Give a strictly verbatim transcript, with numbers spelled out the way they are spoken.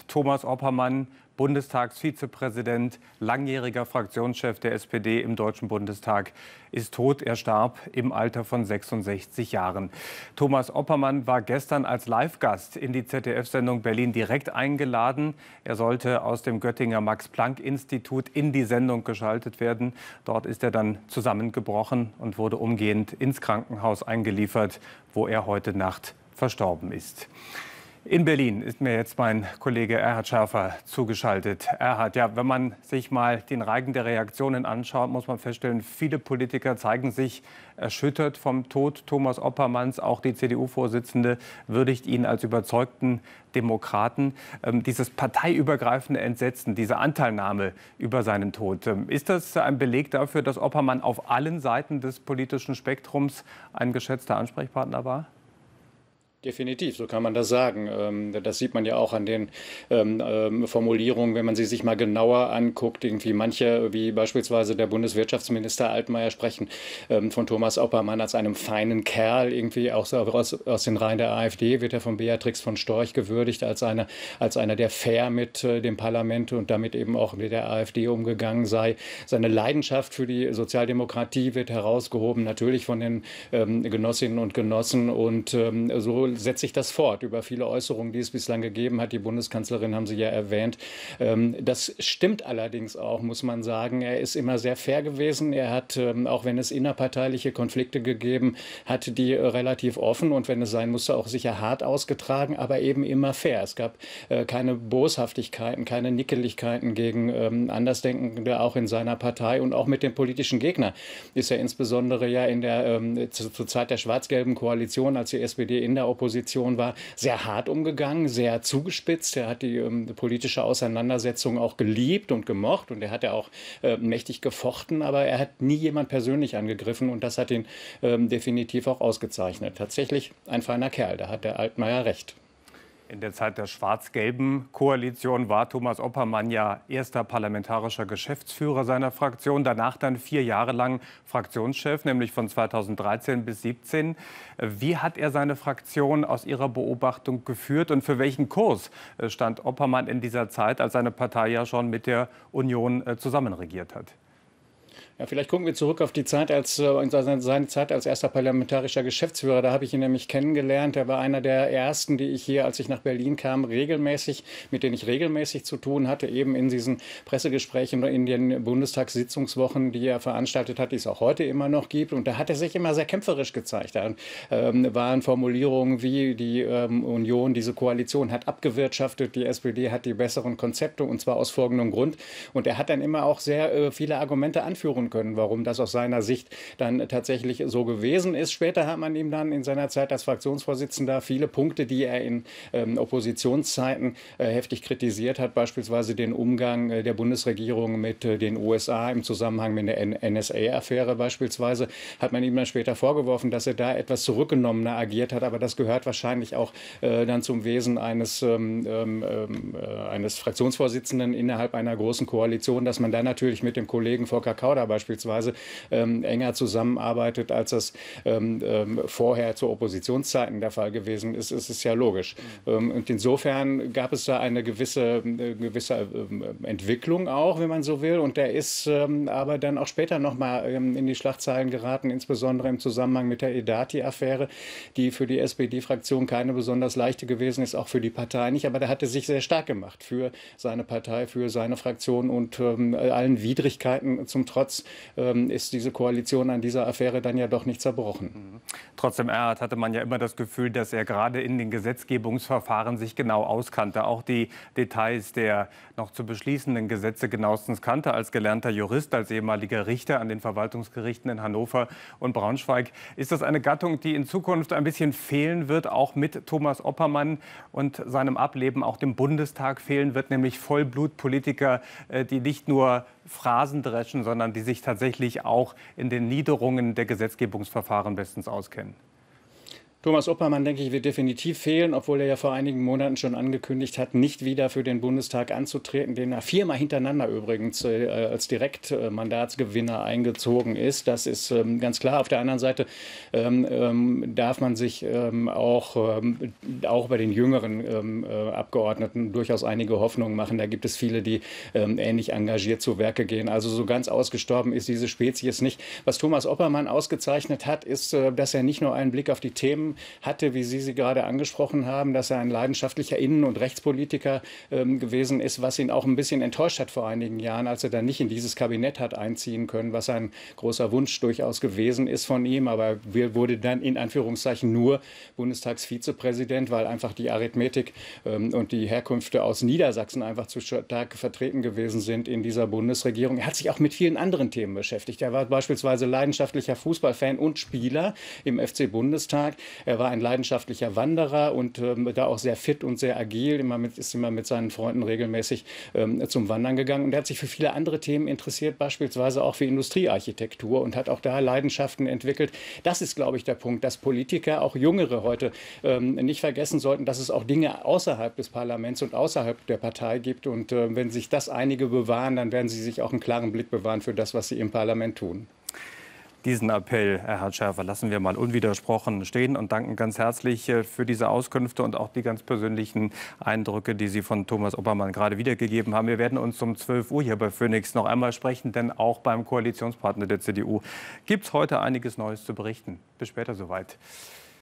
ist Thomas Oppermann, Bundestagsvizepräsident, langjähriger Fraktionschef der S P D im Deutschen Bundestag, ist tot. Er starb im Alter von sechsundsechzig Jahren. Thomas Oppermann war gestern als Live-Gast in die Z D F-Sendung Berlin direkt eingeladen. Er sollte aus dem Göttinger Max-Planck-Institut in die Sendung geschaltet werden. Dort ist er dann zusammengebrochen und wurde umgehend ins Krankenhaus eingeliefert, wo er heute Nacht verstorben ist. In Berlin ist mir jetzt mein Kollege Erhard Schärfer zugeschaltet. Erhard, ja, wenn man sich mal den Reigen der Reaktionen anschaut, muss man feststellen, viele Politiker zeigen sich erschüttert vom Tod Thomas Oppermanns. Auch die C D U-Vorsitzende würdigt ihn als überzeugten Demokraten. Ähm, dieses parteiübergreifende Entsetzen, diese Anteilnahme über seinen Tod, ähm, ist das ein Beleg dafür, dass Oppermann auf allen Seiten des politischen Spektrums ein geschätzter Ansprechpartner war? Definitiv, so kann man das sagen. Das sieht man ja auch an den ähm, Formulierungen, wenn man sie sich mal genauer anguckt. Irgendwie manche, wie beispielsweise der Bundeswirtschaftsminister Altmaier, sprechen ähm, von Thomas Oppermann als einem feinen Kerl. Irgendwie auch so aus, aus den Reihen der AfD wird er von Beatrix von Storch gewürdigt als, eine, als einer, der fair mit äh, dem Parlament und damit eben auch mit der AfD umgegangen sei. Seine Leidenschaft für die Sozialdemokratie wird herausgehoben, natürlich von den ähm, Genossinnen und Genossen, und ähm, so setzt sich das fort über viele Äußerungen, die es bislang gegeben hat. Die Bundeskanzlerin haben Sie ja erwähnt. Das stimmt allerdings auch, muss man sagen. Er ist immer sehr fair gewesen. Er hat, auch wenn es innerparteiliche Konflikte gegeben hat, die relativ offen und wenn es sein musste, auch sicher hart ausgetragen, aber eben immer fair. Es gab keine Boshaftigkeiten, keine Nickeligkeiten gegen Andersdenkende, auch in seiner Partei, und auch mit dem politischen Gegner ist er insbesondere ja in der, zur Zeit der schwarz-gelben Koalition, als die S P D in der Opposition war, sehr hart umgegangen, sehr zugespitzt. Er hat die ähm, politische Auseinandersetzung auch geliebt und gemocht, und er hat ja auch äh, mächtig gefochten, aber er hat nie jemand persönlich angegriffen, und das hat ihn ähm, definitiv auch ausgezeichnet. Tatsächlich ein feiner Kerl, da hat der Altmaier recht. In der Zeit der schwarz-gelben Koalition war Thomas Oppermann ja erster parlamentarischer Geschäftsführer seiner Fraktion, danach dann vier Jahre lang Fraktionschef, nämlich von zweitausenddreizehn bis zweitausendsiebzehn. Wie hat er seine Fraktion aus Ihrer Beobachtung geführt, und für welchen Kurs stand Oppermann in dieser Zeit, als seine Partei ja schon mit der Union zusammenregiert hat? Ja, vielleicht gucken wir zurück auf die Zeit als äh, seine Zeit als erster parlamentarischer Geschäftsführer. Da habe ich ihn nämlich kennengelernt. Er war einer der ersten, die ich hier, als ich nach Berlin kam, regelmäßig, mit denen ich regelmäßig zu tun hatte, eben in diesen Pressegesprächen in den Bundestagssitzungswochen, die er veranstaltet hat, die es auch heute immer noch gibt. Und da hat er sich immer sehr kämpferisch gezeigt. Da ähm, waren Formulierungen wie die ähm, Union, diese Koalition hat abgewirtschaftet, die S P D hat die besseren Konzepte, und zwar aus folgendem Grund. Und er hat dann immer auch sehr äh, viele Argumente anführen können, warum das aus seiner Sicht dann tatsächlich so gewesen ist. Später hat man ihm dann in seiner Zeit als Fraktionsvorsitzender viele Punkte, die er in ähm, Oppositionszeiten äh, heftig kritisiert hat, beispielsweise den Umgang äh, der Bundesregierung mit äh, den U S A im Zusammenhang mit der N S A-Affäre beispielsweise, hat man ihm dann später vorgeworfen, dass er da etwas zurückgenommener agiert hat. Aber das gehört wahrscheinlich auch äh, dann zum Wesen eines, ähm, ähm, äh, eines Fraktionsvorsitzenden innerhalb einer großen Koalition, dass man dann natürlich mit dem Kollegen Volker Kauder beispielsweise ähm, enger zusammenarbeitet, als das ähm, ähm, vorher zu Oppositionszeiten der Fall gewesen ist, ist es ja logisch. Ähm, und insofern gab es da eine gewisse, eine gewisse ähm, Entwicklung auch, wenn man so will. Und der ist ähm, aber dann auch später noch mal ähm, in die Schlagzeilen geraten, insbesondere im Zusammenhang mit der Edati-Affäre, die für die S P D-Fraktion keine besonders leichte gewesen ist, auch für die Partei nicht. Aber der hatte sich sehr stark gemacht für seine Partei, für seine Fraktion, und ähm, allen Widrigkeiten zum Trotz ist diese Koalition an dieser Affäre dann ja doch nicht zerbrochen. Trotzdem, Erhard, hatte man ja immer das Gefühl, dass er gerade in den Gesetzgebungsverfahren sich genau auskannte, auch die Details der noch zu beschließenden Gesetze genauestens kannte, als gelernter Jurist, als ehemaliger Richter an den Verwaltungsgerichten in Hannover und Braunschweig. Ist das eine Gattung, die in Zukunft ein bisschen fehlen wird, auch mit Thomas Oppermann und seinem Ableben auch dem Bundestag fehlen wird, nämlich Vollblutpolitiker, die nicht nur Phrasen dreschen, sondern die sich tatsächlich auch in den Niederungen der Gesetzgebungsverfahren bestens auskennen? Thomas Oppermann, denke ich, wird definitiv fehlen, obwohl er ja vor einigen Monaten schon angekündigt hat, nicht wieder für den Bundestag anzutreten, den er viermal hintereinander übrigens äh, als Direktmandatsgewinner eingezogen ist. Das ist ähm, ganz klar. Auf der anderen Seite ähm, ähm, darf man sich ähm, auch, ähm, auch bei den jüngeren ähm, äh, Abgeordneten durchaus einige Hoffnungen machen. Da gibt es viele, die ähm, ähnlich engagiert zu Werke gehen. Also so ganz ausgestorben ist diese Spezies nicht. Was Thomas Oppermann ausgezeichnet hat, ist, äh, dass er nicht nur einen Blick auf die Themen hatte, wie Sie sie gerade angesprochen haben, dass er ein leidenschaftlicher Innen- und Rechtspolitiker ähm, gewesen ist, was ihn auch ein bisschen enttäuscht hat vor einigen Jahren, als er dann nicht in dieses Kabinett hat einziehen können, was ein großer Wunsch durchaus gewesen ist von ihm. Aber er wurde dann in Anführungszeichen nur Bundestagsvizepräsident, weil einfach die Arithmetik ähm, und die Herkünfte aus Niedersachsen einfach zu stark vertreten gewesen sind in dieser Bundesregierung. Er hat sich auch mit vielen anderen Themen beschäftigt. Er war beispielsweise leidenschaftlicher Fußballfan und Spieler im F C Bundestag. Er war ein leidenschaftlicher Wanderer und ähm, da auch sehr fit und sehr agil. Immer mit, ist immer mit seinen Freunden regelmäßig ähm, zum Wandern gegangen. Und er hat sich für viele andere Themen interessiert, beispielsweise auch für Industriearchitektur und hat auch da Leidenschaften entwickelt. Das ist, glaube ich, der Punkt, dass Politiker, auch Jüngere heute, ähm, nicht vergessen sollten, dass es auch Dinge außerhalb des Parlaments und außerhalb der Partei gibt. Und äh, wenn sich das einige bewahren, dann werden sie sich auch einen klaren Blick bewahren für das, was sie im Parlament tun. Diesen Appell, Herr Schärfer, lassen wir mal unwidersprochen stehen und danken ganz herzlich für diese Auskünfte und auch die ganz persönlichen Eindrücke, die Sie von Thomas Oppermann gerade wiedergegeben haben. Wir werden uns um zwölf Uhr hier bei Phoenix noch einmal sprechen, denn auch beim Koalitionspartner der C D U gibt es heute einiges Neues zu berichten. Bis später soweit.